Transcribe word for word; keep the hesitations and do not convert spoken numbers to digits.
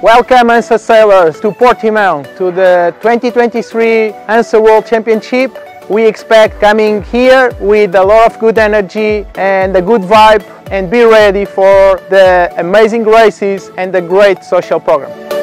Welcome Hansa sailors to Portimão, to the twenty twenty-three Hansa World Championship. We expect coming here with a lot of good energy and a good vibe, and be ready for the amazing races and the great social program.